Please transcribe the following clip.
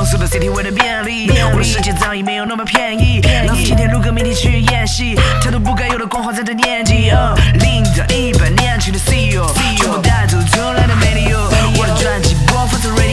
速的 city 为了便利，我的世界早已没有那么便宜。老子今天如果明天去演戏，太多不该有的光环在这年纪。领导100年轻的 CEO，全部带走从来的没理由。我的专辑播放在